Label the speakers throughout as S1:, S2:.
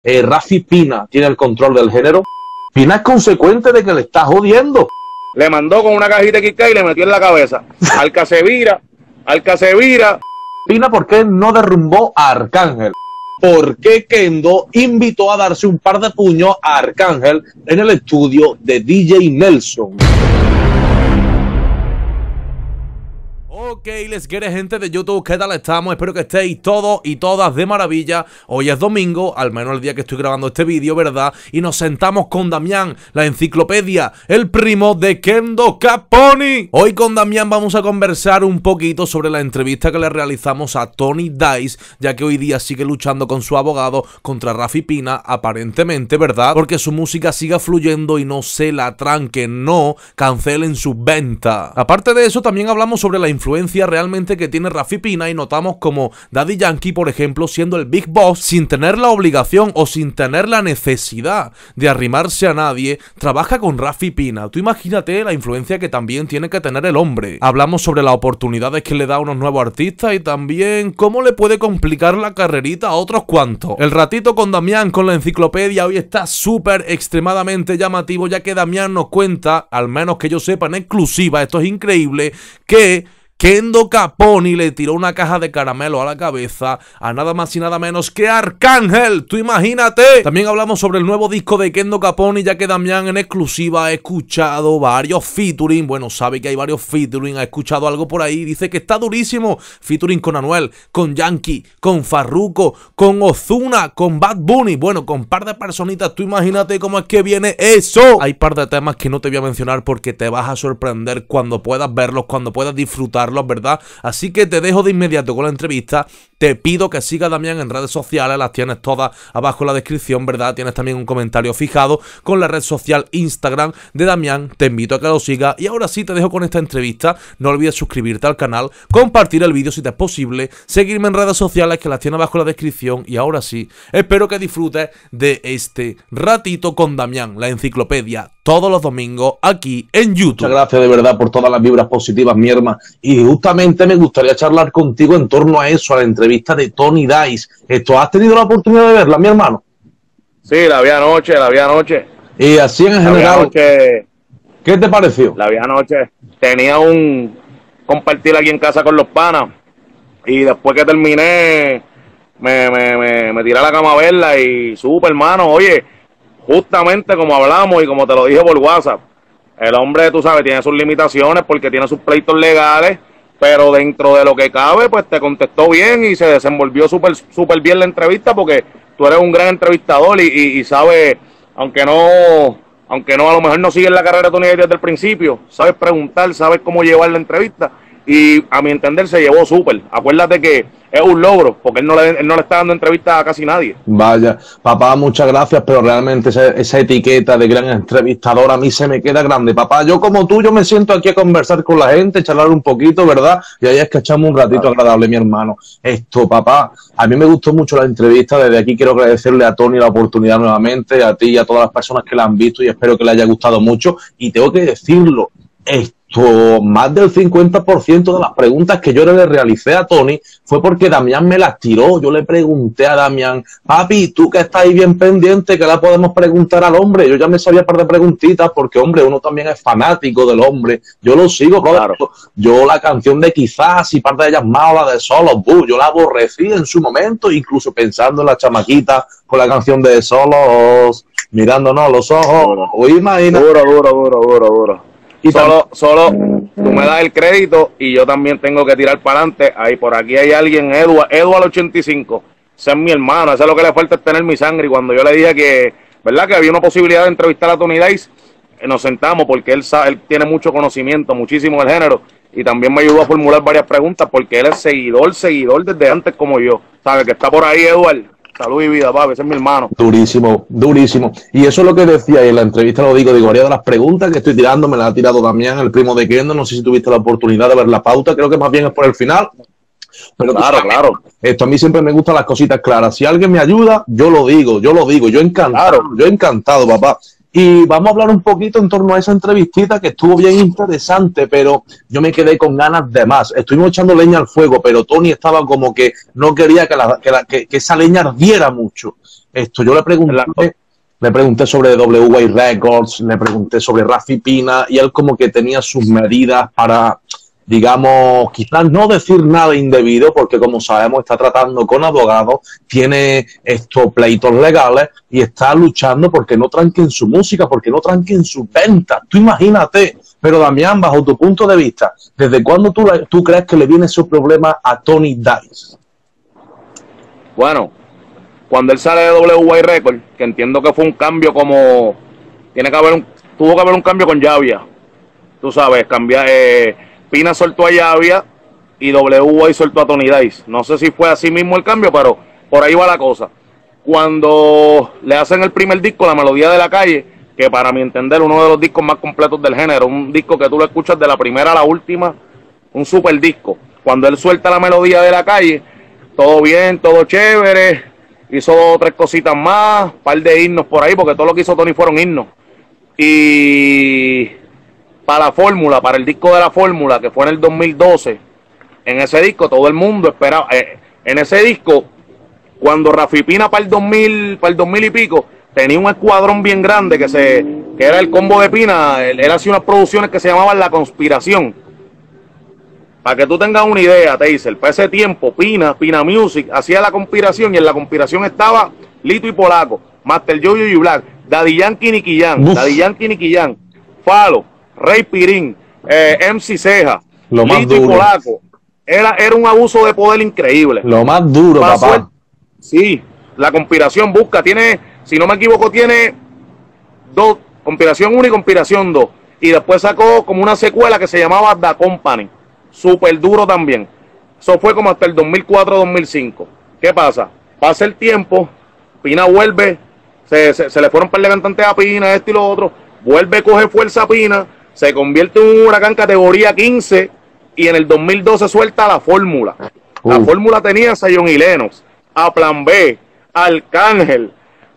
S1: Rafi Pina tiene el control del género. Pina es consecuente de que le está jodiendo.
S2: Le mandó con una cajita de Kit Kat y le metió en la cabeza. Alcacevira.
S1: Pina, ¿por qué no derrumbó a Arcángel? ¿Por qué Kendo invitó a darse un par de puños a Arcángel en el estudio de DJ Nelson?
S3: Ok, les quiere gente de YouTube, ¿qué tal estamos? Espero que estéis todos y todas de maravilla. Hoy es domingo, al menos el día que estoy grabando este vídeo, ¿verdad? Y nos sentamos con Damián, la enciclopedia, el primo de Kendo Caponi. Hoy con Damián vamos a conversar un poquito sobre la entrevista que le realizamos a Tony Dice, ya que hoy día sigue luchando con su abogado contra Rafi Pina, aparentemente, ¿verdad? Porque su música siga fluyendo y no se la tranquen, no cancelen sus ventas. Aparte de eso, también hablamos sobre la influencia realmente que tiene Rafi Pina y notamos como Daddy Yankee, por ejemplo, siendo el Big Boss, sin tener la obligación o sin tener la necesidad de arrimarse a nadie, trabaja con Rafi Pina. Tú imagínate la influencia que también tiene que tener el hombre. Hablamos sobre las oportunidades que le da a unos nuevos artistas y también cómo le puede complicar la carrerita a otros cuantos. El ratito con Damián, con la enciclopedia, hoy está súper extremadamente llamativo, ya que Damián nos cuenta, al menos que yo sepa en exclusiva, esto es increíble, que Kendo Caponi le tiró una caja de caramelo a la cabeza a nada más y nada menos que Arcángel. Tú imagínate. También hablamos sobre el nuevo disco de Kendo Caponi, ya que Damián en exclusiva ha escuchado varios featuring. Bueno, sabe que hay varios featuring, ha escuchado algo por ahí. Dice que está durísimo. Featuring con Anuel, con Yankee, con Farruko, con Ozuna, con Bad Bunny. Bueno, con un par de personitas. Tú imagínate cómo es que viene eso. Hay par de temas que no te voy a mencionar porque te vas a sorprender cuando puedas verlos, cuando puedas disfrutar, ¿verdad? Así que te dejo de inmediato con la entrevista. Te pido que sigas a Damián en redes sociales, las tienes todas abajo en la descripción, ¿verdad? Tienes también un comentario fijado con la red social Instagram de Damián. Te invito a que lo sigas. Y ahora sí te dejo con esta entrevista. No olvides suscribirte al canal, compartir el vídeo si te es posible, seguirme en redes sociales que las tienes abajo en la descripción. Y ahora sí, espero que disfrutes de este ratito con Damián, la enciclopedia, todos los domingos aquí en YouTube.
S1: Muchas gracias de verdad por todas las vibras positivas, mi hermano. Y justamente me gustaría charlar contigo en torno a eso, a la entrevista de Tony Dice. ¿Has tenido la oportunidad de verla, mi hermano?
S2: Sí, la vi anoche.
S1: Y así en general, ¿qué te pareció?
S2: La vi anoche. Tenía un compartir aquí en casa con los panas. Y después que terminé, me tiré a la cama a verla y súper, hermano. Oye, justamente como hablamos y como te lo dije por WhatsApp, el hombre, tú sabes, tiene sus limitaciones porque tiene sus pleitos legales, pero dentro de lo que cabe, pues te contestó bien y se desenvolvió súper bien la entrevista porque tú eres un gran entrevistador y sabes, aunque no a lo mejor no sigues la carrera de Tony desde el principio, sabes preguntar, sabes cómo llevar la entrevista y a mi entender se llevó súper. Acuérdate que es un logro, porque él no le está dando entrevistas a casi nadie.
S1: Vaya, papá, muchas gracias, pero realmente esa etiqueta de gran entrevistador a mí se me queda grande. Papá, yo como tú, yo me siento aquí a conversar con la gente, charlar un poquito, ¿verdad? Y ahí es que echamos un ratito agradable, mi hermano. Papá, a mí me gustó mucho la entrevista. Desde aquí quiero agradecerle a Tony la oportunidad nuevamente, a ti y a todas las personas que la han visto y espero que le haya gustado mucho. Y tengo que decirlo, más del 50% de las preguntas que yo le realicé a Tony fue porque Damián me las tiró. Yo le pregunté a Damián, papi, tú que estás ahí bien pendiente, ¿qué le podemos preguntar al hombre? Yo ya me sabía un par de preguntitas porque, hombre, uno también es fanático del hombre. Yo lo sigo, claro. Yo la canción de Quizás y parte de ellas más, o la de Solos, yo la aborrecí en su momento, incluso pensando en la chamaquita con la canción de Solos, mirándonos los ojos. Imagina.
S2: Duro. Y solo tú me das el crédito y yo también tengo que tirar para adelante. Ahí por aquí hay alguien, Eduard 85. Ese es mi hermano, ese es lo que le falta, es tener mi sangre. Y cuando yo le dije que, ¿verdad?, que había una posibilidad de entrevistar a Tony Dice, nos sentamos porque él tiene mucho conocimiento, muchísimo del género. Y también me ayudó a formular varias preguntas porque él es seguidor desde antes como yo. ¿Sabes? Que está por ahí, Eduard. Salud y vida, papi, ese es mi hermano.
S1: Durísimo. Y eso es lo que decía, y en la entrevista lo digo, varias de las preguntas que estoy tirando me las ha tirado Damián, el primo de Kendo. No sé si tuviste la oportunidad de ver la pauta, creo que más bien es por el final. Pero claro. Esto a mí siempre me gustan las cositas claras. Si alguien me ayuda, yo lo digo. Yo encantado, papá. Y vamos a hablar un poquito en torno a esa entrevistita que estuvo bien interesante, pero yo me quedé con ganas de más. Estuvimos echando leña al fuego, pero Tony estaba como que no quería que esa leña ardiera mucho. Yo le pregunté sobre WA Records, le pregunté sobre Rafi Pina, y él como que tenía sus medidas para, digamos, quizás no decir nada indebido, porque como sabemos está tratando con abogados, tiene estos pleitos legales y está luchando porque no tranquen su música, porque no tranquen sus ventas. Tú imagínate. Pero Damián, bajo tu punto de vista, ¿desde cuándo tú crees que le viene ese problema a Tony Dice?
S2: Bueno, cuando él sale de WA Records, que entiendo que fue un cambio como... tuvo que haber un cambio con Yavia. Tú sabes, Pina soltó a Yavia y WA soltó a Tony Dice. No sé si fue así mismo el cambio, pero por ahí va la cosa. Cuando le hacen el primer disco, La Melodía de la Calle, que para mi entender uno de los discos más completos del género, un disco que tú lo escuchas de la primera a la última, un super disco. Cuando él suelta La Melodía de la Calle, todo bien, todo chévere, hizo 2 o 3 cositas más, un par de himnos por ahí, porque todo lo que hizo Tony fueron himnos. Y para el disco de La Fórmula, que fue en el 2012, en ese disco todo el mundo esperaba, en ese disco, cuando Rafi Pina para el 2000 y pico, tenía un escuadrón bien grande que era el combo de Pina. Él hacía unas producciones que se llamaban La Conspiración. Para que tú tengas una idea, Taser, para ese tiempo Pina Music hacía La Conspiración, y en La Conspiración estaba Lito y Polaco, Master Jojo y Black, Daddy Yankee Nicky Jam, Falo, Rey Pirín, MC Ceja, Lito y Polaco. Era un abuso de poder increíble.
S1: Lo más duro, papá.
S2: Sí, La Conspiración si no me equivoco, tiene 2, Conspiración 1 y Conspiración 2. Y después sacó como una secuela que se llamaba The Company. Súper duro también. Eso fue como hasta el 2004-2005. ¿Qué pasa? Pasa el tiempo, Pina vuelve, se le fueron un par de cantantes a Pina, esto y lo otro. Vuelve, coge fuerza a Pina, se convierte en un huracán categoría 15, y en el 2012 suelta La Fórmula. La Fórmula tenía a Zion y Lennox, a Plan B, a Arcángel,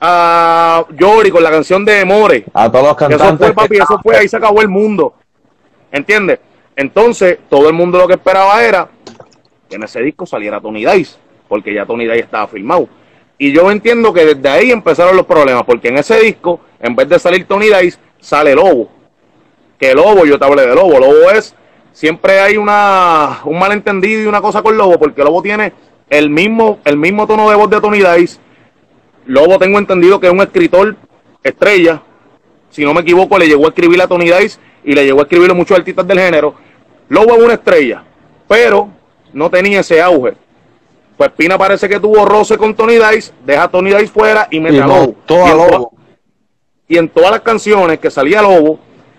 S2: a Yori con la canción de More,
S1: a todos los cantantes.
S2: Eso fue, papi, eso fue, ahí se acabó el mundo. ¿Entiendes? Entonces, todo el mundo lo que esperaba era que en ese disco saliera Tony Dice, porque ya Tony Dice estaba firmado. Y yo entiendo que desde ahí empezaron los problemas, porque en ese disco, en vez de salir Tony Dice, sale Lobo. Que Lobo, yo te hablé de Lobo. Lobo siempre hay un malentendido y una cosa con Lobo, porque Lobo tiene el mismo tono de voz de Tony Dice. Lobo, tengo entendido que es un escritor estrella. Si no me equivoco, le llegó a escribir a Tony Dice y le llegó a escribir a muchos artistas del género. Lobo es una estrella, pero no tenía ese auge. Pues Pina parece que tuvo roce con Tony Dice, deja a Tony Dice fuera y mete a Lobo. Y en todas las canciones que salía Lobo,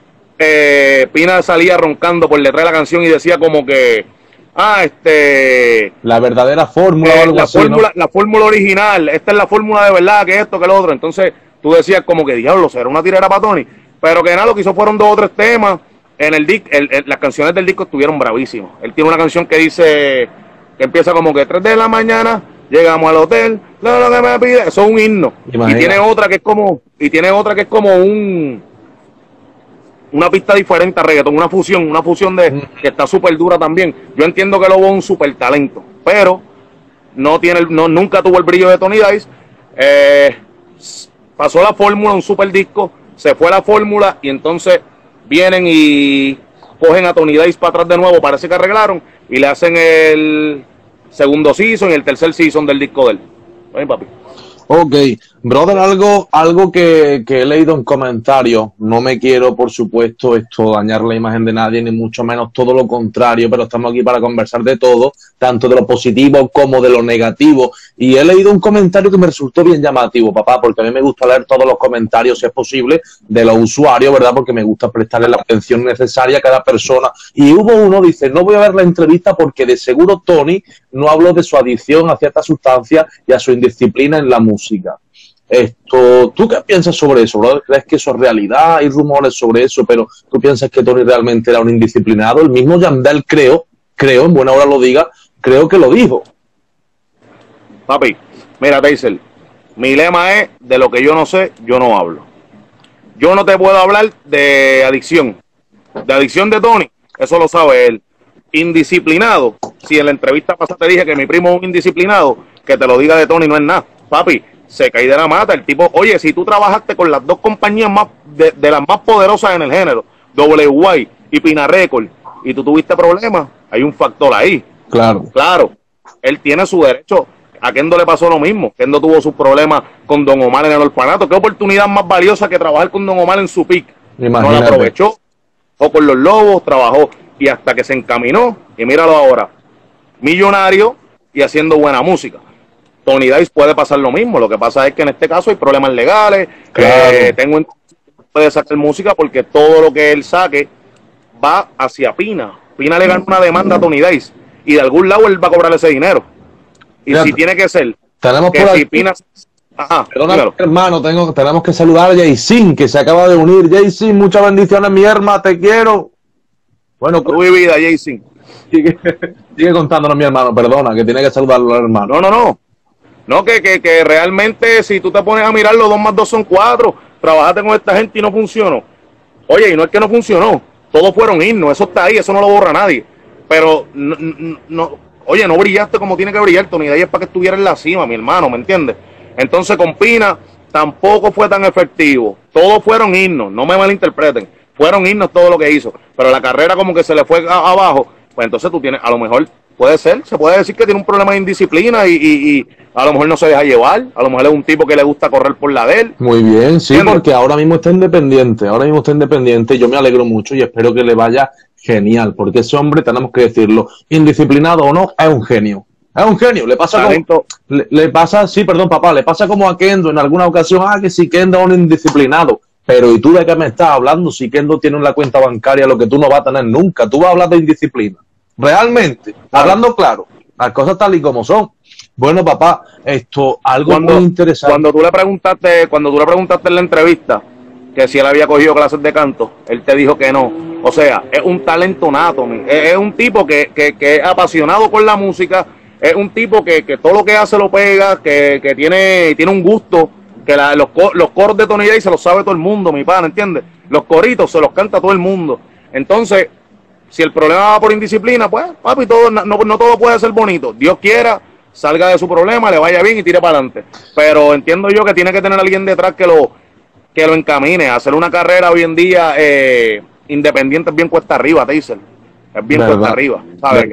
S2: Pina salía roncando por detrás de la canción y decía como que
S1: la verdadera fórmula o algo así,
S2: la fórmula original, esta es la fórmula de verdad, que esto, que lo otro. Entonces tú decías como que diablo, será una tirera para Tony, pero que nada, lo que hizo fueron 2 o 3 temas. En las canciones del disco estuvieron bravísimos. Él tiene una canción que dice, que empieza como que 3 de la mañana llegamos al hotel, lo que me pide, eso es un himno. Imagina. Y tiene otra que es como una pista diferente a reggaeton, una fusión de que está súper dura también. Yo entiendo que Lobo es un súper talento, pero nunca tuvo el brillo de Tony Dice. Pasó La Fórmula, un súper disco, se fue La Fórmula, y entonces vienen y cogen a Tony Dice para atrás de nuevo, parece que arreglaron, y le hacen el segundo season y el tercer season del disco de él. Ven, papi.
S1: Ok, brother, algo que he leído en comentarios, no me quiero, por supuesto, dañar la imagen de nadie, ni mucho menos, todo lo contrario, pero estamos aquí para conversar de todo, tanto de lo positivo como de lo negativo, y he leído un comentario que me resultó bien llamativo, papá, porque a mí me gusta leer todos los comentarios, si es posible, de los usuarios, ¿verdad?, porque me gusta prestarle la atención necesaria a cada persona, y hubo uno, dice, no voy a ver la entrevista porque de seguro Tony no habló de su adicción a ciertas sustancias y a su indisciplina en la música. ¿Tú qué piensas sobre eso, brother? ¿Crees que eso es realidad? Hay rumores sobre eso, pero ¿tú piensas que Tony realmente era un indisciplinado? El mismo Yandel creo, en buena hora lo diga, creo que lo dijo.
S2: Papi, mira, Taser, mi lema es, de lo que yo no sé, yo no hablo. Yo no te puedo hablar de adicción. De adicción de Tony, eso lo sabe él. Indisciplinado, si en la entrevista pasada te dije que mi primo es un indisciplinado, que te lo diga de Tony no es nada. Papi, se cae de la mata. El tipo, oye, si tú trabajaste con las dos compañías más de las más poderosas en el género, WY y Pina Record, y tú tuviste problemas, hay un factor ahí.
S1: Claro.
S2: Claro, él tiene su derecho. A Kendo le pasó lo mismo. Kendo tuvo sus problemas con Don Omar en el orfanato. ¿Qué oportunidad más valiosa que trabajar con Don Omar en su pick? No la aprovechó. O con los Lobos, trabajó. Y hasta que se encaminó, y míralo ahora, millonario y haciendo buena música. Tony Dice puede pasar lo mismo. Lo que pasa es que en este caso hay problemas legales.
S1: Claro.
S2: Puede sacar música porque todo lo que él saque va hacia Pina. Pina le gana una demanda a Tony Dice y de algún lado él va a cobrar ese dinero. Y
S1: Fíjate,
S2: si tiene que ser
S1: tenemos
S2: que
S1: por
S2: si
S1: aquí,
S2: Pina... Ajá,
S1: perdona, hermano, tenemos que saludar a Jaycin, que se acaba de unir. Jaycin, muchas bendiciones, mi hermano, te quiero. Bueno,
S2: tu vida, Jaycin.
S1: Sigue contándonos, mi hermano, perdona, que tiene que saludarlo, hermano.
S2: No, que realmente si tú te pones a mirar, los 2 más 2 son 4. Trabajaste con esta gente y no funcionó. Oye, y no es que no funcionó. Todos fueron himnos, eso está ahí, eso no lo borra nadie. Pero, oye, no brillaste como tiene que brillar. Tony Dice es para que estuviera en la cima, mi hermano, ¿me entiendes? Entonces con Pina tampoco fue tan efectivo. Todos fueron himnos, no me malinterpreten. Fueron himnos todo lo que hizo. Pero la carrera como que se le fue abajo. Pues entonces tú tienes, a lo mejor, se puede decir que tiene un problema de indisciplina y a lo mejor no se deja llevar. A lo mejor es un tipo que le gusta correr por la de él.
S1: Muy bien, sí,
S2: ¿entiendes?
S1: porque ahora mismo está independiente. Yo me alegro mucho y espero que le vaya genial, porque ese hombre, tenemos que decirlo, indisciplinado o no, es un genio. Es un genio, le pasa como, le pasa, sí, perdón, papá, le pasa como a Kendo en alguna ocasión, que si Kendo es un indisciplinado, pero ¿y tú de qué me estás hablando? Si Kendo tiene en la cuenta bancaria lo que tú no vas a tener nunca, tú vas a hablar de indisciplina. Realmente, hablando claro, las cosas tal y como son. Bueno, papá, algo muy interesante.
S2: Cuando tú le preguntaste en la entrevista que si él había cogido clases de canto, él te dijo que no. O sea, es un talento nato, es un tipo que es apasionado por la música. Es un tipo que todo lo que hace lo pega, que tiene un gusto, que los coros de Tony Dice se los sabe todo el mundo, mi pana, ¿entiendes? Los coritos se los canta todo el mundo. Entonces, si el problema va por indisciplina, pues, papi, no todo puede ser bonito. Dios quiera, salga de su problema, le vaya bien y tire para adelante. Pero entiendo yo que tiene que tener alguien detrás que lo encamine. Hacer una carrera hoy en día independiente es bien cuesta arriba, te dicen. Es bien cuesta arriba, ¿sabes?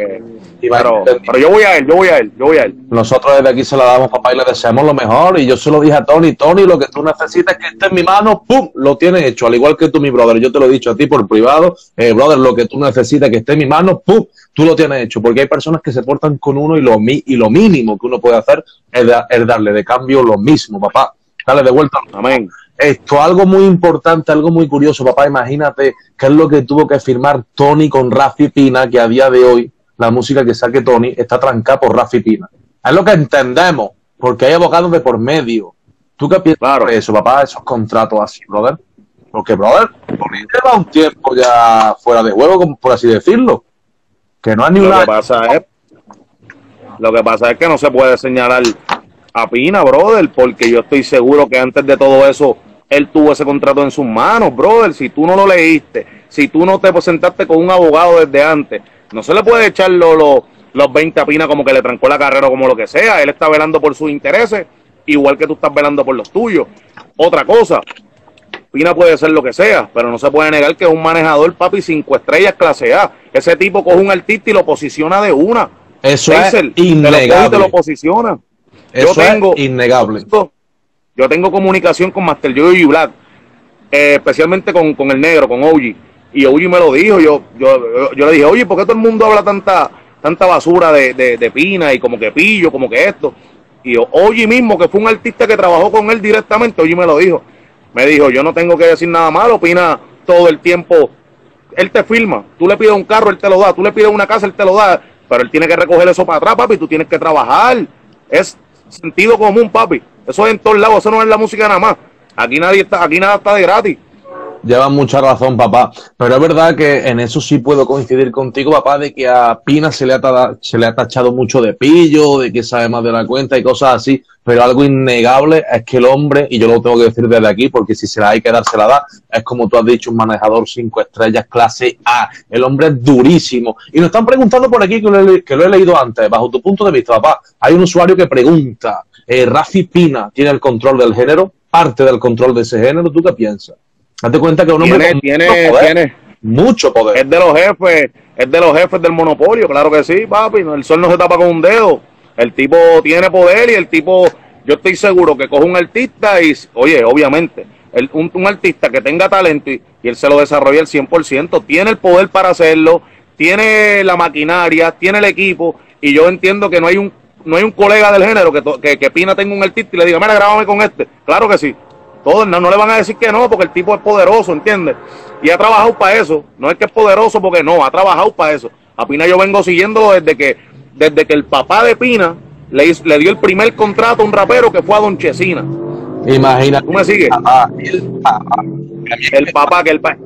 S2: Pero yo voy a él.
S1: Nosotros desde aquí se la damos, papá, y le deseamos lo mejor. Y yo se lo dije a Tony, lo que tú necesitas que esté en mi mano, ¡pum!, lo tienes hecho. Al igual que tú, mi brother, yo te lo he dicho a ti por privado, brother, lo que tú necesitas que esté en mi mano, ¡pum!, tú lo tienes hecho. Porque hay personas que se portan con uno y lo mínimo que uno puede hacer es darle de cambio lo mismo, papá. Dale de vuelta.
S2: Amén.
S1: Algo muy importante, algo muy curioso, papá. Imagínate qué es lo que tuvo que firmar Tony con Rafi Pina, que a día de hoy la música que saque Tony está trancada por Rafi Pina. Es lo que entendemos, porque hay abogados de por medio. ¿Tú qué piensas de eso, papá? Esos contratos así, brother. Porque, brother, Tony lleva un tiempo ya fuera de juego, por así decirlo. Que no hay ni una...
S2: Lo que pasa es que no se puede señalar a Pina, brother, porque yo estoy seguro que antes de todo eso él tuvo ese contrato en sus manos, brother. Si tú no lo leíste, si tú no te sentaste con un abogado desde antes, no se le puede echar los 20 a Pina como que le trancó la carrera o como lo que sea. Él está velando por sus intereses, igual que tú estás velando por los tuyos. Otra cosa, Pina puede ser lo que sea, pero no se puede negar que es un manejador, papi, 5 estrellas, clase A. Ese tipo coge un artista y lo posiciona de una.
S1: Eso es innegable.
S2: Te lo posiciona.
S1: Eso es innegable.
S2: Yo tengo comunicación con Master Joe y Black, especialmente con el negro, con OG. Y OG me lo dijo. Yo le dije, oye, ¿por qué todo el mundo habla tanta basura de Pina y como que pillo, como que esto? Y OG mismo, que fue un artista que trabajó con él directamente, OG me lo dijo. Me dijo, yo no tengo que decir nada malo. Pina todo el tiempo, él te firma. Tú le pides un carro, él te lo da. Tú le pides una casa, él te lo da. Pero él tiene que recoger eso para atrás, papi. Tú tienes que trabajar. Es sentido común, papi. Eso es en todos lados. Eso no es la música nada más. Aquí nada está de gratis.
S1: Llevas mucha razón, papá. Pero es verdad que en eso sí puedo coincidir contigo, papá, de que a Pina se le ha tachado mucho de pillo, de que sabe más de la cuenta y cosas así. Pero algo innegable es que el hombre, y yo lo tengo que decir desde aquí, porque si se la hay que dar, se la da, es como tú has dicho, un manejador 5 estrellas, clase A. El hombre es durísimo. Y nos están preguntando por aquí, que lo he leído antes, bajo tu punto de vista, papá. Hay un usuario que pregunta, ¿Rafi Pina tiene el control del género? ¿Parte del control de ese género? ¿Tú qué piensas? Date cuenta que un hombre
S2: tiene
S1: mucho poder.
S2: Es de los jefes del monopolio, claro que sí, papi. El sol no se tapa con un dedo. El tipo tiene poder y el tipo, yo estoy seguro que coge un artista y, oye, obviamente, un artista que tenga talento y él se lo desarrolla al 100%, tiene el poder para hacerlo, tiene la maquinaria, tiene el equipo, y yo entiendo que no hay un colega del género que Pina tenga un artista y le diga, mira, grábame con este. Claro que sí. Todos no le van a decir que no, porque el tipo es poderoso, ¿entiendes? Y ha trabajado para eso. No es que es poderoso porque no, ha trabajado para eso. A Pina yo vengo siguiéndolo desde que el papá de Pina le dio el primer contrato a un rapero que fue a Don Chesina.
S1: Imagínate.
S2: ¿Tú me sigues? El papá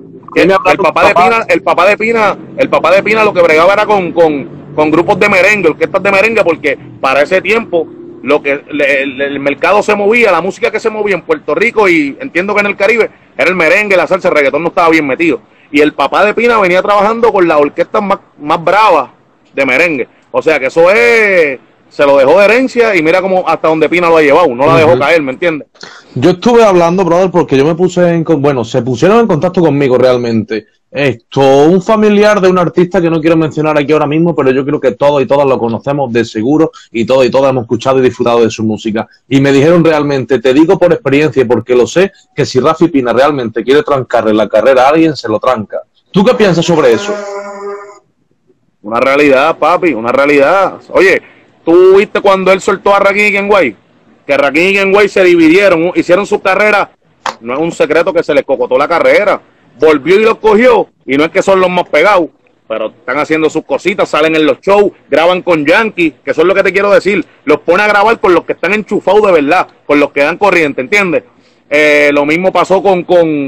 S2: de Pina lo que bregaba era con grupos de merengue, orquestas de merengue, porque para ese tiempo el mercado se movía, la música que se movía en Puerto Rico y entiendo que en el Caribe era el merengue, la salsa, el reggaetón no estaba bien metido. Y el papá de Pina venía trabajando con las orquestas más bravas de merengue. O sea que eso se lo dejó de herencia y mira cómo hasta donde Pina lo ha llevado, no la dejó caer, ¿me entiendes?
S1: Yo estuve hablando, brother, porque yo me puse se pusieron en contacto conmigo realmente. Un familiar de un artista que no quiero mencionar aquí ahora mismo, pero yo creo que todos y todas lo conocemos de seguro y todos y todas hemos escuchado y disfrutado de su música. Y me dijeron realmente, te digo por experiencia y porque lo sé, que si Rafi Pina realmente quiere trancarle la carrera a alguien, se lo tranca. ¿Tú qué piensas sobre eso?
S2: Una realidad, papi, una realidad. Oye, ¿tú viste cuando él soltó a Rakim y Kenway? Que Rakim y Kenway se dividieron, hicieron su carrera. No es un secreto que se les cocotó la carrera. Volvió y los cogió, y no es que son los más pegados, pero están haciendo sus cositas, salen en los shows, graban con Yankee, que eso es lo que te quiero decir, los pone a grabar con los que están enchufados de verdad, con los que dan corriente, ¿entiendes? Lo mismo pasó con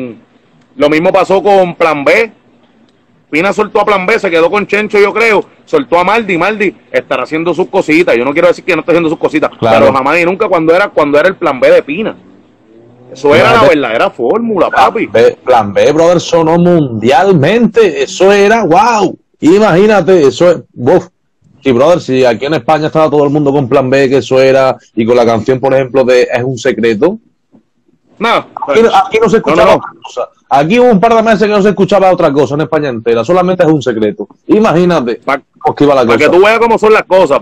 S2: Plan B. Pina soltó a Plan B, se quedó con Chencho, yo creo, soltó a Maldi estará haciendo sus cositas. Yo no quiero decir que no esté haciendo sus cositas, claro, pero jamás ni nunca cuando era el Plan B de Pina. Eso era la verdadera fórmula, papi.
S1: Plan B, brother, sonó mundialmente. Eso era, wow. Imagínate, eso es, uf. Sí, brother, si aquí en España estaba todo el mundo con Plan B, que eso era, y con la canción, por ejemplo, de Es un secreto.
S2: No,
S1: aquí no se escuchaba otra cosa. Aquí hubo un par de meses que no se escuchaba otra cosa en España entera. Solamente Es un secreto. Imagínate.
S2: Para que tú veas cómo son las cosas.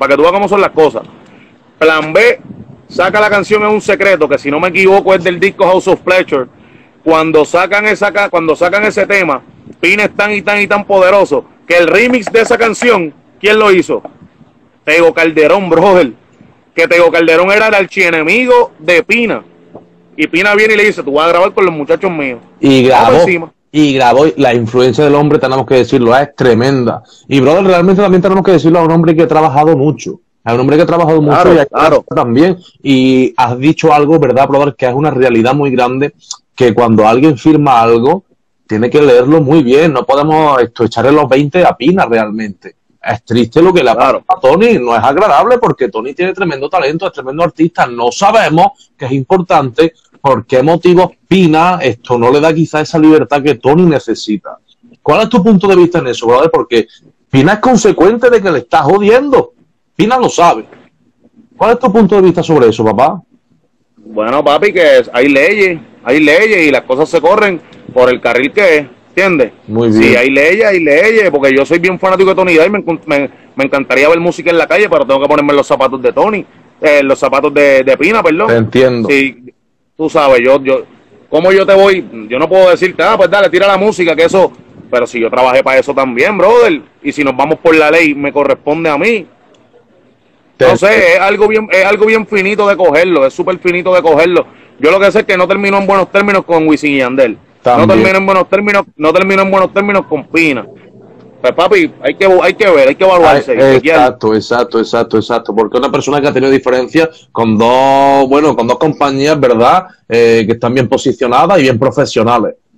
S2: Plan B saca la canción Es un secreto, que si no me equivoco es del disco House of Pleasure. Cuando sacan ese tema, Pina es tan poderoso que el remix de esa canción, ¿quién lo hizo? Tego Calderón, brother. Que Tego Calderón era el archienemigo de Pina. Y Pina viene y le dice, tú vas a grabar con los muchachos míos.
S1: Y grabó, la influencia del hombre, tenemos que decirlo, es tremenda. Y brother, realmente también tenemos que decirlo a un hombre que ha trabajado mucho. A un hombre que ha trabajado mucho, claro. También. Y has dicho algo, ¿verdad, brother? Que es una realidad muy grande, que cuando alguien firma algo, tiene que leerlo muy bien. No podemos echarle los 20 a Pina realmente. Es triste lo que le ha pasado a Tony, no es agradable porque Tony tiene tremendo talento, es tremendo artista. No sabemos, que es importante, por qué motivos Pina no le da quizá esa libertad que Tony necesita. ¿Cuál es tu punto de vista en eso, brother? Porque Pina es consecuente de que le está jodiendo. Pina lo sabe. ¿Cuál es tu punto de vista sobre eso, papá?
S2: Bueno, papi, que hay leyes y las cosas se corren por el carril que es, ¿entiendes?
S1: Muy bien.
S2: Sí, hay leyes, porque yo soy bien fanático de Tony Dice, me encantaría ver música en la calle, pero tengo que ponerme los zapatos de Tony, los zapatos de Pina, perdón.
S1: Te entiendo.
S2: Sí, tú sabes, ¿cómo yo te voy? Yo no puedo decirte, pues dale, tira la música, que eso, pero si yo trabajé para eso también, brother, y si nos vamos por la ley, me corresponde a mí. No sé, es algo bien finito de cogerlo, es súper finito de cogerlo. Yo lo que sé es que no terminó en buenos términos con Wisin y Yandel. No terminó en buenos términos con Pina. Pues papi, hay que ver, hay que evaluarse.
S1: Exacto. Porque una persona que ha tenido diferencias con dos compañías, ¿verdad? Que están bien posicionadas y bien profesionales.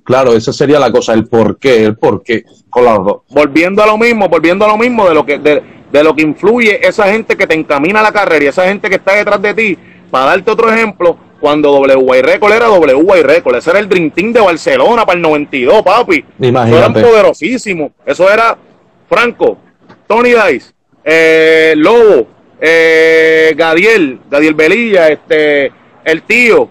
S1: Claro, esa sería la cosa, el por qué con las dos.
S2: Volviendo a lo mismo de lo que influye esa gente que te encamina a la carrera y esa gente que está detrás de ti. Para darte otro ejemplo, cuando WY Record era WY Record, ese era el Dream Team de Barcelona para el 92, papi.
S1: Imagínate.
S2: Eso eran poderosísimos. Eso era Franco, Tony Dice, Lobo, Gadiel Velilla, el tío,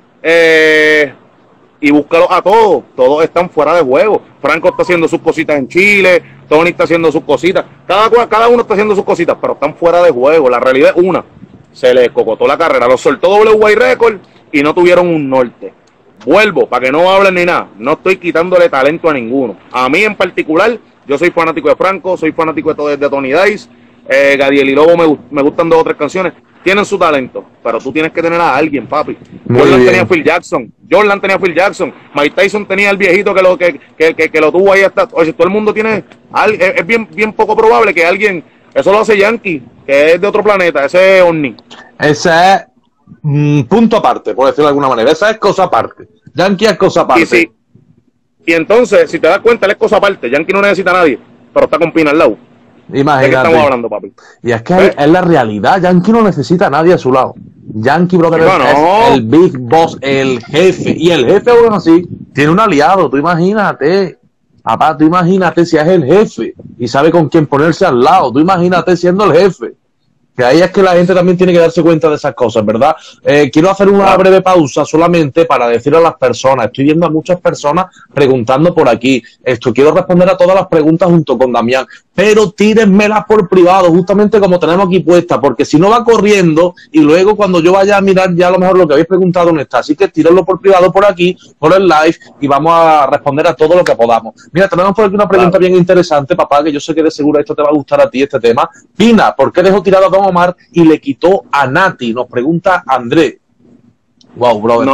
S2: y búscalo a todos están fuera de juego. Franco está haciendo sus cositas en Chile, Tony está haciendo sus cositas, cada uno está haciendo sus cositas, pero están fuera de juego. La realidad es una, se les cocotó la carrera, los soltó WY Record y no tuvieron un norte. Vuelvo, para que no hablen ni nada, no estoy quitándole talento a ninguno. A mí en particular, yo soy fanático de Franco, soy fanático de Tony Dice, Gadiel y Lobo me gustan 2 o 3 canciones. Tienen su talento, pero tú tienes que tener a alguien, papi. Jordan tenía a Phil Jackson, Mike Tyson tenía al viejito que lo tuvo ahí hasta. Oye, todo el mundo tiene. Es bien poco probable que alguien. Eso lo hace Yankee, que es de otro planeta, ese es Omni.
S1: Ese es punto aparte, por decirlo de alguna manera. Esa es cosa aparte. Yankee es cosa aparte.
S2: Y entonces, si te das cuenta, él es cosa aparte. Yankee no necesita a nadie, pero está con Pina al lado.
S1: Imagínate.
S2: ¿De qué estamos hablando, papi?
S1: Y es que es la realidad. Yankee no necesita a nadie a su lado. Yankee, brother, es el big boss, el jefe. Y el jefe, bueno, sí, tiene un aliado. Tú imagínate. Papá, tú imagínate si es el jefe y sabe con quién ponerse al lado. Tú imagínate siendo el jefe. Que ahí es que la gente también tiene que darse cuenta de esas cosas, ¿verdad? Quiero hacer una breve pausa solamente para decir a las personas, estoy viendo a muchas personas preguntando por aquí, quiero responder a todas las preguntas junto con Damián, pero tírenmelas por privado, justamente como tenemos aquí puesta, porque si no va corriendo y luego cuando yo vaya a mirar ya a lo mejor lo que habéis preguntado no está, así que tírenlo por privado por aquí, por el live y vamos a responder a todo lo que podamos. Mira, tenemos por aquí una pregunta bien interesante, papá, que yo sé que de seguro esto te va a gustar a ti, este tema. Pina, ¿por qué dejó tirado a Don Omar y le quitó a Nati? Nos pregunta André. Wow, brother.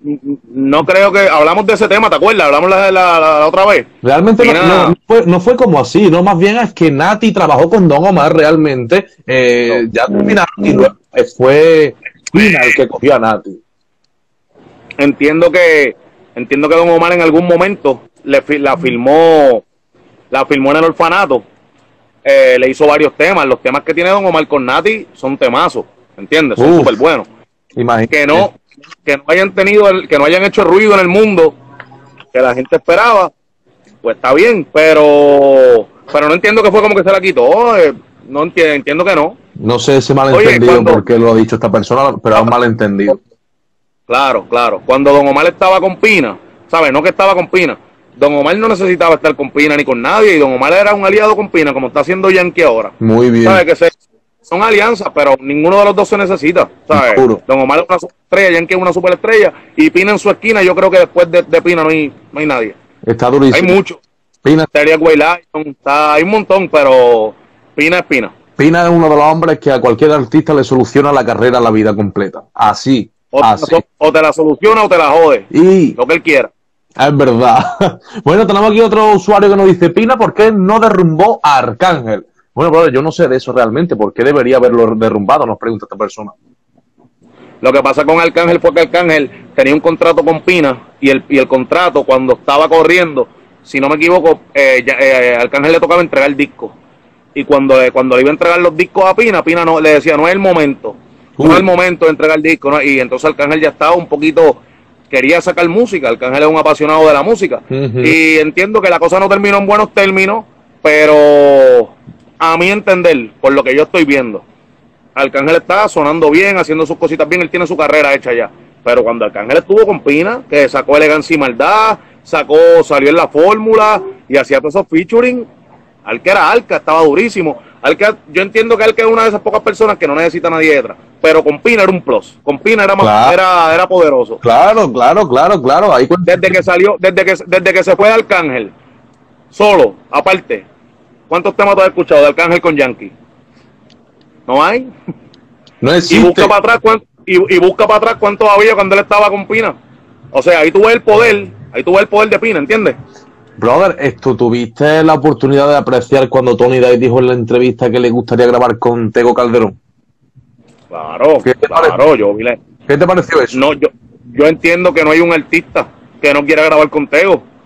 S2: No creo que hablamos de ese tema, ¿te acuerdas? Hablamos la otra vez.
S1: Realmente no fue como así, no, más bien es que Nati trabajó con Don Omar realmente, ya terminaron y luego fue Pina el que cogió a Nati.
S2: Entiendo que Don Omar en algún momento la filmó en el orfanato. Le hizo varios temas. Los temas que tiene Don Omar con Nati son temazos, ¿entiendes? Son súper buenos.
S1: Imagínate.
S2: Que no hayan hecho ruido en el mundo que la gente esperaba, pues está bien, pero no entiendo que fue como que se la quitó. No entiendo que no.
S1: No sé ese malentendido porque lo ha dicho esta persona, pero es un malentendido.
S2: Claro. Cuando Don Omar estaba con Pina, ¿sabes? No que estaba con Pina. Don Omar no necesitaba estar con Pina ni con nadie, y Don Omar era un aliado con Pina, como está haciendo Yankee ahora.
S1: Muy bien.
S2: ¿Sabes? Que son alianzas, pero ninguno de los dos se necesita, ¿sabes? Don Omar es una superestrella, Yankee es una superestrella, y Pina en su esquina, yo creo que después de Pina no hay nadie.
S1: Está durísimo.
S2: Hay mucho.
S1: Pina.
S2: Hay un montón, pero Pina es Pina.
S1: Pina es uno de los hombres que a cualquier artista le soluciona la carrera, la vida completa. Así.
S2: O te la soluciona o te la jode.
S1: Y
S2: lo que él quiera.
S1: Es verdad. Bueno, tenemos aquí otro usuario que nos dice, Pina, ¿por qué no derrumbó a Arcángel? Bueno, brother, yo no sé de eso realmente. ¿Por qué debería haberlo derrumbado? Nos pregunta esta persona.
S2: Lo que pasa con Arcángel fue que Arcángel tenía un contrato con Pina y el contrato cuando estaba corriendo, si no me equivoco, Arcángel le tocaba entregar el disco. Y cuando le iba a entregar los discos a Pina no, le decía, no es el momento. No es el momento de entregar el disco. ¿No? Y entonces Arcángel ya estaba un poquito... Quería sacar música, Arcángel es un apasionado de la música. Y entiendo que la cosa no terminó en buenos términos, pero a mi entender, por lo que yo estoy viendo, Arcángel está sonando bien, haciendo sus cositas bien, él tiene su carrera hecha ya. Pero cuando Arcángel estuvo con Pina, que sacó Elegancia y Maldad, salió en la fórmula y hacía todos esos featuring, Arca era Arca, estaba durísimo. Arca, yo entiendo que Arca es una de esas pocas personas que no necesita a nadie detrás, pero con Pina era un plus, con Pina era más, claro. era poderoso.
S1: Claro. Ahí
S2: desde que se fue de Arcángel, solo, aparte, ¿cuántos temas tú has escuchado de Arcángel con Yankee? ¿No hay?
S1: No existe.
S2: Y busca para atrás cuántos había cuando él estaba con Pina. O sea, ahí tú ves el poder de Pina, ¿entiendes?
S1: Brother, ¿tuviste la oportunidad de apreciar cuando Tony Dice dijo en la entrevista que le gustaría grabar con Tego Calderón?
S2: Claro.
S1: ¿Qué te pareció eso?
S2: No, yo entiendo que no hay un artista que no quiera grabar con Tego.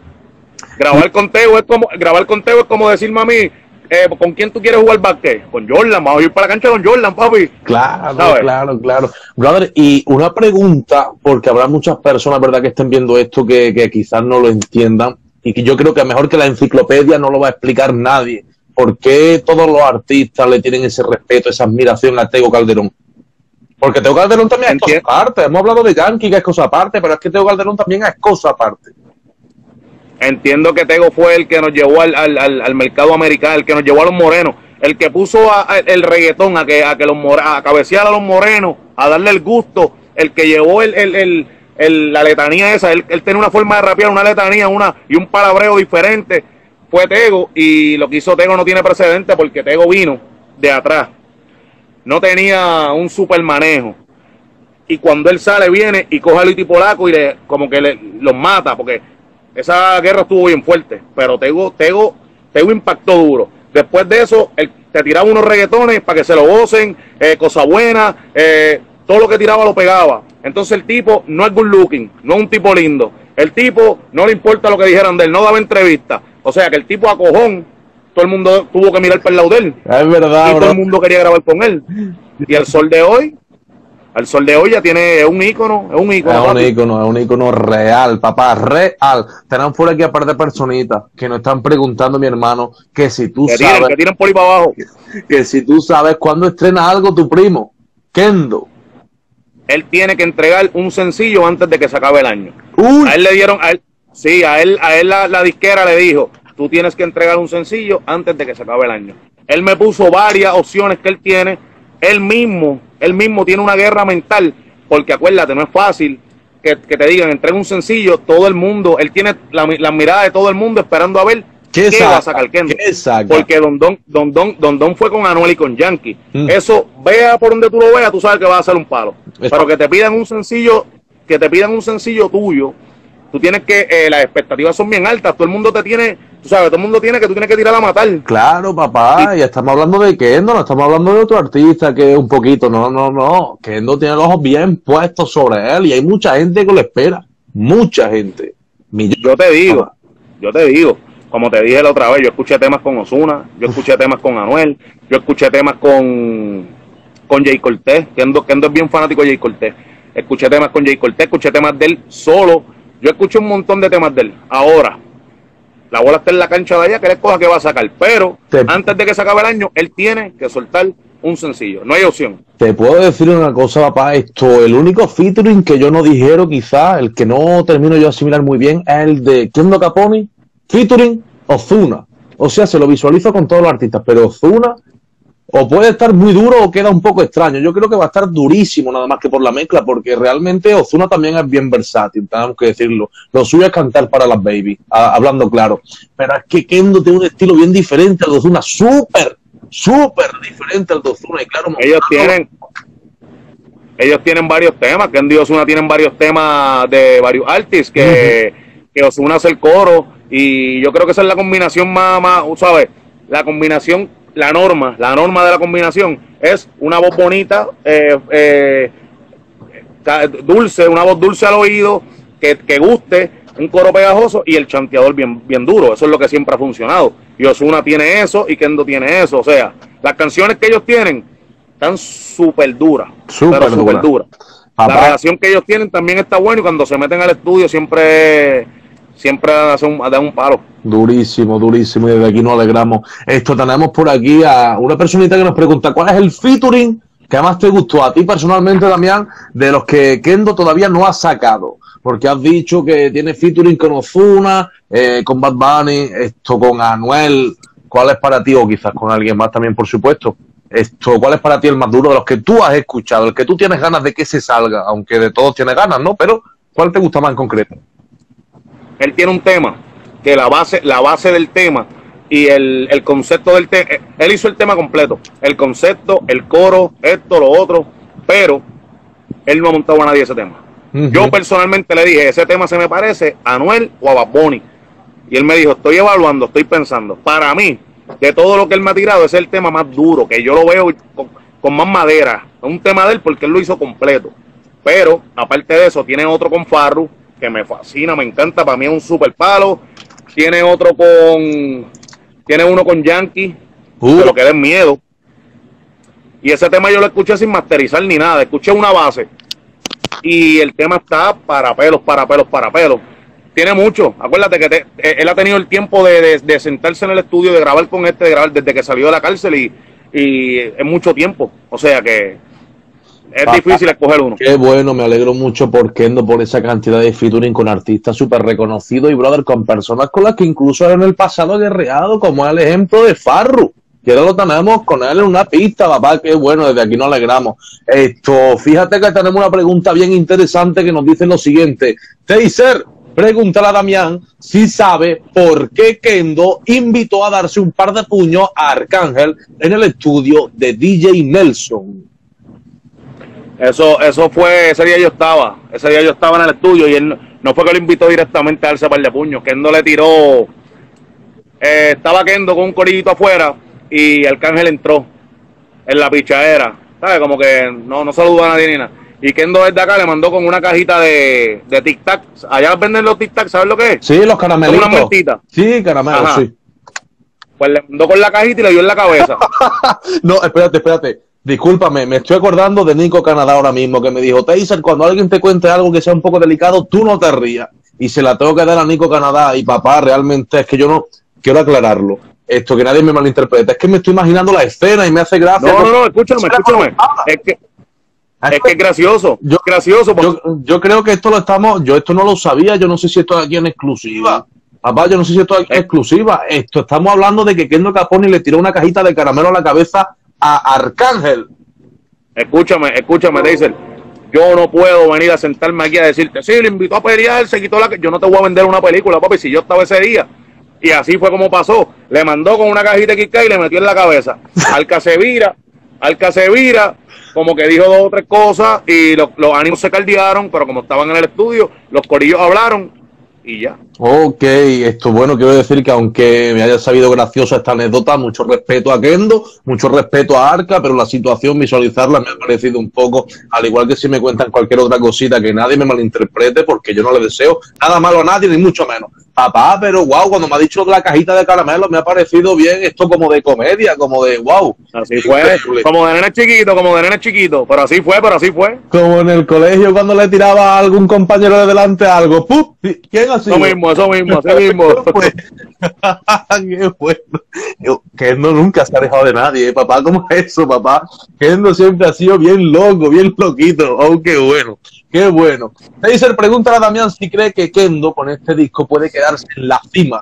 S2: Grabar con Tego es como decirme a mí, ¿con quién tú quieres jugar básquet? Con Jordan, vamos a ir para la cancha con Jordan, papi.
S1: Claro,
S2: ¿sabes?
S1: claro. Brother, y una pregunta, porque habrá muchas personas, ¿verdad?, que estén viendo esto que quizás no lo entiendan, y que yo creo que mejor que la enciclopedia no lo va a explicar nadie. ¿Por qué todos los artistas le tienen ese respeto, esa admiración a Tego Calderón? Porque Tego Calderón también es cosa aparte. Hemos hablado de Yankee, que es cosa aparte, pero es que Tego Calderón también es cosa aparte.
S2: Entiendo que Tego fue el que nos llevó al mercado americano, el que nos llevó a los morenos, el que puso el reggaetón a cabecear a los morenos, a darle el gusto, el que llevó la letanía esa, él tenía una forma de rapear, una letanía, y un palabreo diferente, fue Tego, y lo que hizo Tego no tiene precedente porque Tego vino de atrás, no tenía un super manejo, y cuando él sale viene y coge a Luis Polaco y los mata, porque esa guerra estuvo bien fuerte, pero Tego impactó duro. Después de eso, él te tiraba unos reggaetones para que se lo gocen, cosa buena, todo lo que tiraba lo pegaba. Entonces el tipo no es good looking, no es un tipo lindo. El tipo no le importa lo que dijeran de él, no daba entrevistas. O sea que el tipo a cojón, todo el mundo tuvo que mirar para el lado de él.
S1: Es verdad,
S2: y todo el mundo quería grabar con él. Y al sol de hoy ya es un ícono. Es un
S1: ícono real, papá, real. Tenemos por aquí aparte personitas que nos están preguntando, mi hermano, que si tú sabes...
S2: Que tiren por ahí para abajo.
S1: Que si tú sabes cuándo estrena algo tu primo, Kendo.
S2: Él tiene que entregar un sencillo antes de que se acabe el año.
S1: Uy.
S2: A él le dieron... A él la disquera le dijo, tú tienes que entregar un sencillo antes de que se acabe el año. Él me puso varias opciones que él tiene. Él mismo tiene una guerra mental, porque acuérdate, no es fácil que te digan, entrega un sencillo, todo el mundo, él tiene la mirada de todo el mundo esperando a ver qué va a sacar Kendo. Porque Don Don fue con Anuel y con Yankee. Eso, vea por donde tú lo veas, tú sabes que va a ser un palo. Pero que te pidan un sencillo tuyo, tú tienes que, las expectativas son bien altas, todo el mundo te tiene, tú sabes, todo el mundo tiene que tú tienes que tirar a matar.
S1: Claro, papá, y estamos hablando de Kendo, no estamos hablando de otro artista que es un poquito, no, Kendo tiene los ojos bien puestos sobre él y hay mucha gente que lo espera, mucha gente.
S2: Yo te digo, como te dije la otra vez, yo escuché temas con Ozuna, yo escuché temas con Anuel, yo escuché temas con Jay Cortés, Kendo es bien fanático de Jay Cortés, escuché temas con Jay Cortés, escuché temas de él solo. Yo escuché un montón de temas de él. Ahora, la bola está en la cancha de allá, que él escoja que va a sacar. Pero, antes de que se acabe el año, él tiene que soltar un sencillo. No hay opción.
S1: Te puedo decir una cosa, papá. El único featuring que yo no dijeron, quizá, el que no termino yo de asimilar muy bien, es el de Kendo Capone, featuring Ozuna. O sea, se lo visualizo con todos los artistas, pero Ozuna... O puede estar muy duro o queda un poco extraño. Yo creo que va a estar durísimo nada más que por la mezcla, porque realmente Ozuna también es bien versátil, tenemos que decirlo. Lo suyo es cantar para las baby, hablando claro. Pero es que Kendo tiene un estilo bien diferente al de Ozuna, súper diferente al de Ozuna. Y claro,
S2: ellos tienen varios temas. Kendo y Ozuna tienen varios temas de varios artistas que Ozuna hace el coro. Y yo creo que esa es la combinación más ¿sabes? La combinación... La norma de la combinación es una voz bonita, dulce, una voz dulce al oído, que guste, un coro pegajoso y el chanteador bien duro. Eso es lo que siempre ha funcionado. Y Ozuna tiene eso y Kendo tiene eso. O sea, las canciones que ellos tienen están súper duras. Súper duras. La relación que ellos tienen también está buena y cuando se meten al estudio siempre dan un palo.
S1: Durísimo, y desde aquí nos alegramos. Tenemos por aquí a una personita que nos pregunta, ¿cuál es el featuring que más te gustó a ti personalmente, Damián, de los que Kendo todavía no ha sacado? Porque has dicho que tiene featuring con Ozuna, con Bad Bunny, con Anuel. ¿Cuál es para ti, o quizás con alguien más también, por supuesto? ¿Cuál es para ti el más duro de los que tú has escuchado, el que tú tienes ganas de que se salga? Aunque de todos tienes ganas, ¿no? Pero, ¿cuál te gusta más en concreto?
S2: Él tiene un tema que la base del tema y el concepto del tema, él hizo el tema completo, el concepto, el coro, esto, lo otro, pero él no ha montado a nadie ese tema. Yo personalmente le dije, ese tema se me parece a Anuel o a Bad Bunny, y él me dijo, estoy evaluando, estoy pensando. Para mí, de todo lo que él me ha tirado, ese es el tema más duro, que yo lo veo con más madera, es un tema de él porque él lo hizo completo, pero aparte de eso tiene otro con Farru que me fascina, me encanta, para mí es un super palo. tiene uno con Yankee, de lo que da miedo. Y ese tema yo lo escuché sin masterizar ni nada, escuché una base. Y el tema está para pelos. Tiene mucho, acuérdate que él ha tenido el tiempo de sentarse en el estudio, de grabar con de grabar desde que salió de la cárcel y es mucho tiempo. O sea que es difícil escoger uno.
S1: Qué bueno, me alegro mucho por Kendo, por esa cantidad de featuring con artistas súper reconocidos y, brother, con personas con las que incluso en el pasado he guerreado, como es el ejemplo de Farru. Que ahora lo tenemos con él en una pista, papá, qué bueno, desde aquí nos alegramos. Fíjate que tenemos una pregunta bien interesante que nos dice lo siguiente. Taser, pregúntale a Damián si sabe por qué Kendo invitó a darse un par de puños a Arcángel en el estudio de DJ Nelson.
S2: Eso fue, ese día yo estaba en el estudio y él no fue que lo invitó directamente a darse un par de puños. Kendo le tiró, estaba Kendo con un corillito afuera y Arcángel entró en la pichadera, ¿sabes? Como que no saludó a nadie ni nada. Y Kendo desde acá le mandó con una cajita de Tic Tac. Allá venden los Tic Tac, ¿sabes lo que es?
S1: Sí, los caramelitos.
S2: Una mentita.
S1: Sí, caramelos, ajá. Sí.
S2: Pues le mandó con la cajita y le dio en la cabeza.
S1: No, espérate. Discúlpame, me estoy acordando de Nico Canadá ahora mismo, que me dijo, Taser, cuando alguien te cuente algo que sea un poco delicado, tú no te rías. Y se la tengo que dar a Nico Canadá. Y papá, realmente es que yo no quiero aclararlo. Que nadie me malinterprete. Es que me estoy imaginando la escena y me hace gracia.
S2: No, escúchame. Es que es gracioso.
S1: Yo creo que esto esto no lo sabía. Yo no sé si esto es aquí en exclusiva. Papá, yo no sé si esto es exclusiva. Estamos hablando de que Kendo Capone le tiró una cajita de caramelo a la cabeza a Arcángel.
S2: Escúchame, Taser. Yo no puedo venir a sentarme aquí a decirte, sí, le invitó a pelear, se quitó yo no te voy a vender una película, papi, si yo estaba ese día. Y así fue como pasó. Le mandó con una cajita de Kit Kat y le metió en la cabeza. Alca se vira, como que dijo 2 o 3 cosas y los ánimos se caldearon, pero como estaban en el estudio, los corillos hablaron y ya.
S1: Ok, bueno, quiero decir que aunque me haya sabido graciosa esta anécdota, mucho respeto a Kendo, mucho respeto a Arca, pero la situación, visualizarla me ha parecido un poco, al igual que si me cuentan cualquier otra cosita, que nadie me malinterprete, porque yo no le deseo nada malo a nadie, ni mucho menos. Papá, pero wow, cuando me ha dicho la cajita de caramelo, me ha parecido bien esto como de comedia, como de wow.
S2: Así fue, como de nene chiquito, pero así fue.
S1: Como en el colegio cuando le tiraba a algún compañero de delante algo, ¡pum! ¿Quién así?
S2: Eso mismo.
S1: Pues, qué bueno. Kendo nunca se ha dejado de nadie, papá. ¿Cómo es eso, papá? Kendo siempre ha sido bien loco, bien loquito. Oh, qué bueno. Taser, pregunta a Damián si cree que Kendo con este disco puede quedarse en la cima.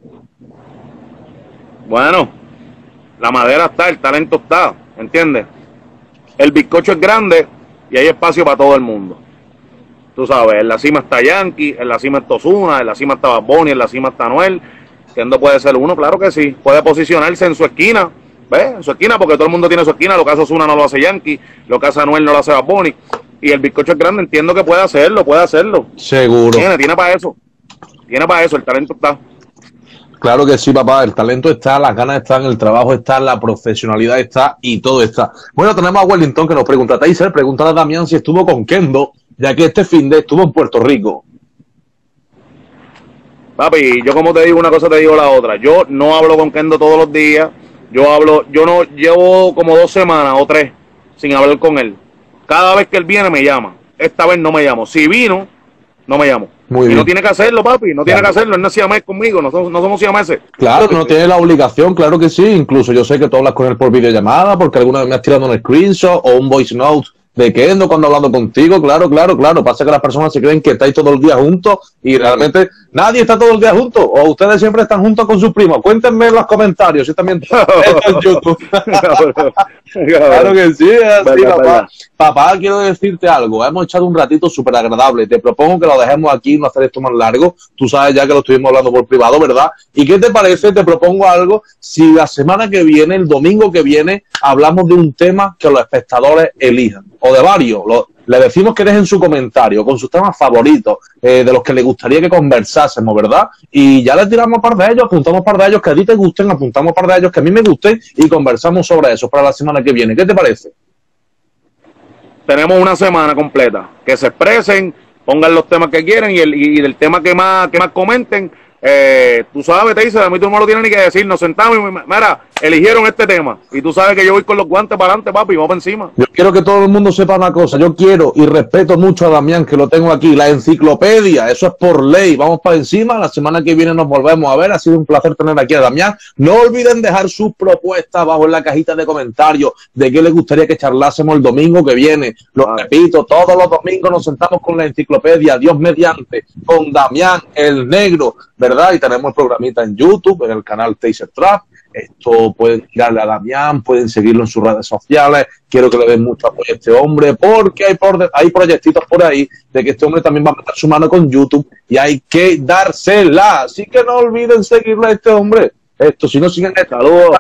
S2: Bueno, la madera está, el talento está, ¿entiendes? El bizcocho es grande y hay espacio para todo el mundo. Tú sabes, en la cima está Yankee, en la cima está Ozuna, en la cima está Bad Bunny, en la cima está Anuel. Kendo puede ser uno, claro que sí. Puede posicionarse en su esquina, ¿ves? En su esquina, porque todo el mundo tiene su esquina. Lo que hace Ozuna no lo hace Yankee, lo que hace Anuel no lo hace Bad Bunny. Y el bizcocho es grande, entiendo que puede hacerlo.
S1: Seguro.
S2: Tiene para eso, el talento está.
S1: Claro que sí, papá, el talento está, las ganas están, el trabajo está, la profesionalidad está y todo está. Bueno, tenemos a Wellington que nos pregunta, Taser, pregúntale a Damián si estuvo con Kendo, ya que este fin de estuvo en Puerto Rico.
S2: Papi, yo como te digo una cosa, te digo la otra. Yo no hablo con Kendo todos los días. Yo no llevo como 2 semanas o 3 sin hablar con él. Cada vez que él viene me llama. Esta vez no me llamo. Si vino, no me llamo.
S1: Muy bien.
S2: No tiene que hacerlo, papi, tiene que hacerlo. Él no es siamés conmigo, no somos siameses.
S1: Claro, no tiene la obligación, claro que sí. Incluso yo sé que tú hablas con él por videollamada, porque alguna vez me has tirado un screenshot o un voice note de Kendo cuando he hablado contigo. Claro. Pasa que las personas se creen que estáis todo el día juntos y realmente nadie está todo el día juntos. O ustedes siempre están juntos con sus primos. Cuéntenme en los comentarios si también esto en YouTube. Claro que sí, es así, papá. Papá, quiero decirte algo. Hemos echado un ratito súper agradable. Te propongo que lo dejemos aquí, no hacer esto más largo. Tú sabes ya que lo estuvimos hablando por privado, ¿verdad? ¿Y qué te parece? Te propongo algo. Si la semana que viene, el domingo que viene, hablamos de un tema que los espectadores elijan. O de varios. Le decimos que dejen su comentario con sus temas favoritos, de los que les gustaría que conversásemos, ¿verdad? Y ya les tiramos un par de ellos, apuntamos un par de ellos que a ti te gusten, apuntamos un par de ellos que a mí me gusten y conversamos sobre eso para la semana que viene. ¿Qué te parece?
S2: Tenemos una semana completa. Que se expresen, pongan los temas que quieren y del tema que más comenten, tú sabes, te dice, a mí tú no me lo tienes ni que decir, nos sentamos y mira, eligieron este tema. Y tú sabes que yo voy con los guantes para adelante, papi, y vamos para encima.
S1: Yo quiero que todo el mundo sepa una cosa, yo quiero y respeto mucho a Damián, que lo tengo aquí, la enciclopedia, eso es por ley, vamos para encima, la semana que viene nos volvemos a ver, ha sido un placer tener aquí a Damián. No olviden dejar sus propuestas abajo en la cajita de comentarios de qué les gustaría que charlásemos el domingo que viene. Lo repito, todos los domingos nos sentamos con la enciclopedia, Dios mediante, con Damián el Negro, ¿verdad? Y tenemos el programita en YouTube, en el canal Taser Trap. Esto pueden tirarle a Damián, pueden seguirlo en sus redes sociales. Quiero que le den mucho apoyo a este hombre, porque hay proyectitos por ahí de que este hombre también va a meter su mano con YouTube y hay que dársela. Así que no olviden seguirle a este hombre. Esto, si no siguen esto, saludos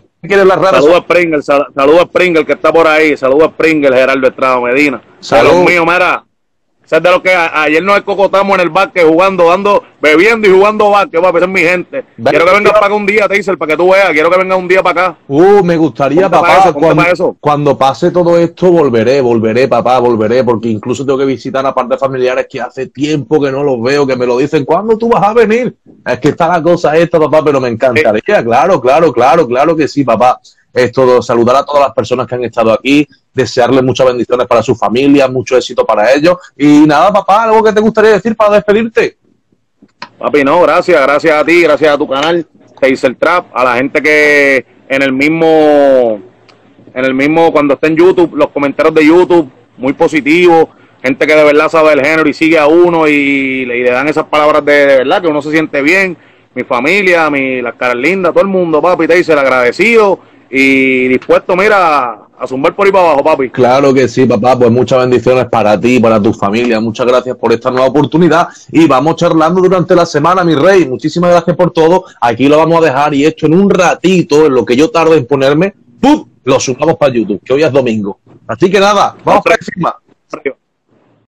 S2: a Springer que está por ahí, saludos a Springer, Gerardo Estrada Medina. Saludos mío, mira. Es de lo que ayer nos escocotamos en el básquet jugando, bebiendo y jugando básquet, papi, esa es mi gente. Quiero que vengas para acá un día, Taser, para que tú veas, quiero que vengas un día para acá.
S1: Me gustaría, papá, cuando pase todo esto, volveré, papá, volveré, porque incluso tengo que visitar a parte de familiares que hace tiempo que no los veo, que me lo dicen, ¿cuándo tú vas a venir? Es que está la cosa esta, papá, pero me encantaría, sí. Claro que sí, papá. Esto, saludar a todas las personas que han estado aquí, desearles muchas bendiciones para su familia, mucho éxito para ellos. Y nada, papá, algo que te gustaría decir para despedirte.
S2: Papi, no, gracias a ti, gracias a tu canal, Taser Trap, a la gente que en el mismo, cuando está en YouTube, los comentarios de YouTube, muy positivos, gente que de verdad sabe el género y sigue a uno y le dan esas palabras de verdad, que uno se siente bien, mi familia, las caras lindas, todo el mundo, papi, Taser, agradecido. Y dispuesto, mira, a zumbar por ahí para abajo, papi.
S1: Claro que sí, papá, pues muchas bendiciones para ti, para tu familia, muchas gracias por esta nueva oportunidad y vamos charlando durante la semana, mi rey, muchísimas gracias por todo, aquí lo vamos a dejar y esto en un ratito, en lo que yo tarde en ponerme, ¡pum!, lo sumamos para YouTube, que hoy es domingo. Así que nada, vamos para encima.